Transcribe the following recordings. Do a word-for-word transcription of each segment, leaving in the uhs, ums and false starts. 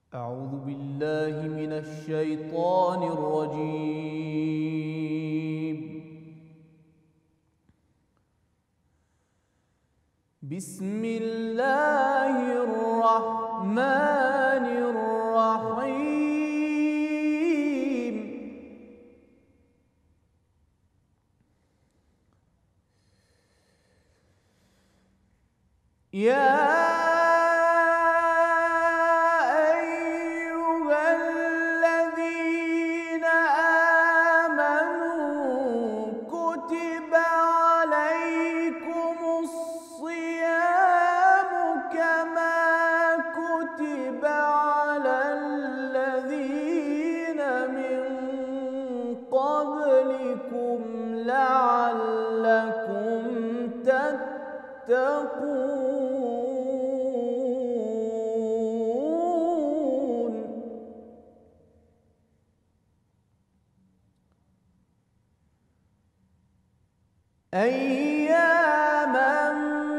أعوذ بالله من الشيطان الرجيم. بسم الله الرحمن الرحيم. يا قبلكم لعلكم تتقون. أياما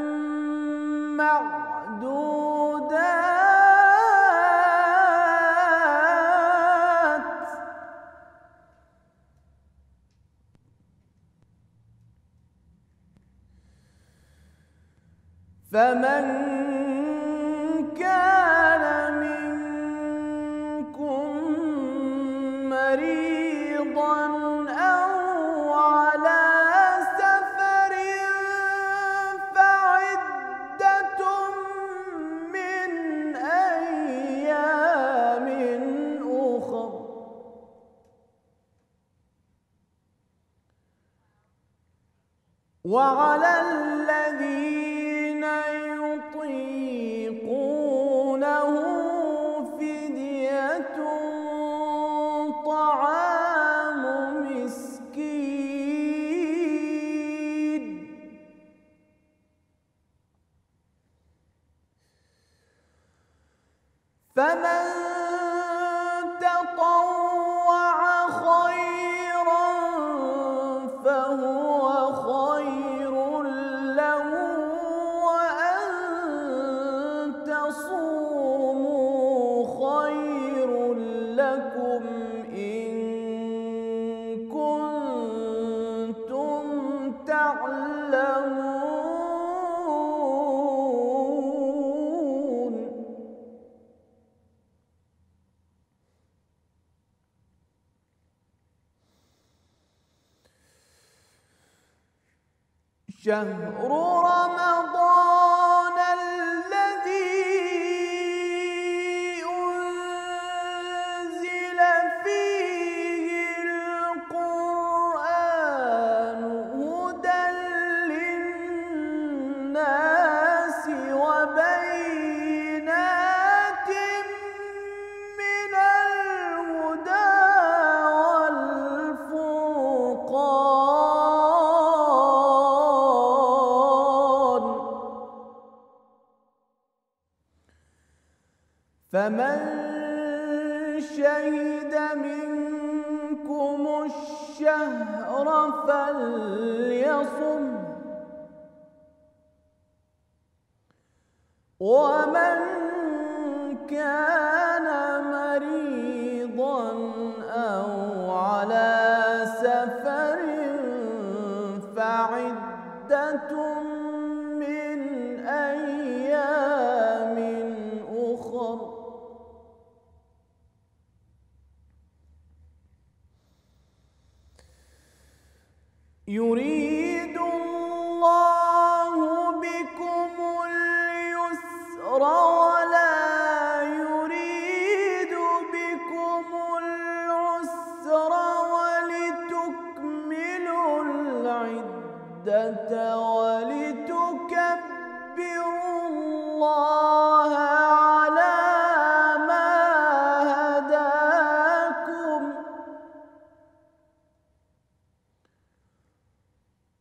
معدودات فمن كان منكم مريضا أو على سفر فعدة من أيام أخر. وعلى الذين يطيقونه فدية طعام مسكين. فمن تطوع خيرا فهو خير له، وأن تصوموا خير لكم إن كنتم تعلمون. شهر رمضان الذي أنزل فيه القرآن هدى للناس وبينات من الهدى والفرقان. فمن شهد منكم الشهر فليصم، ومن كان مريضا أو على سفر فعدة من أيام أخر. يريد الله بكم اليسر ولا يريد بكم العسر ولتكملوا العدة ولتكبروا الله على ما هداكم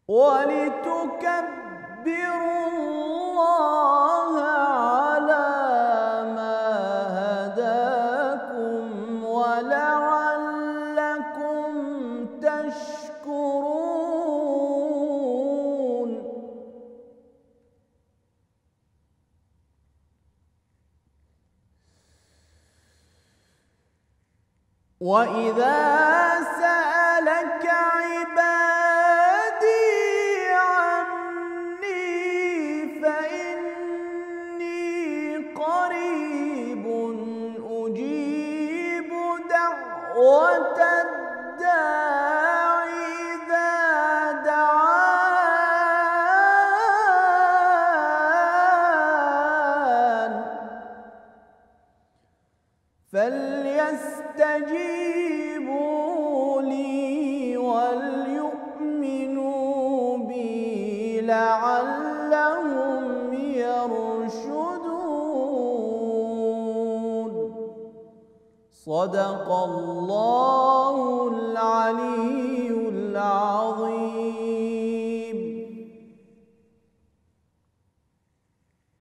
وإذا سألك عبادي عني فإني قريب أجيب دعوة الداع إذا دعان فليستجيبوا لي وليؤمنوا بي لعلهم يرشدون. صدق الله العلي العظيم.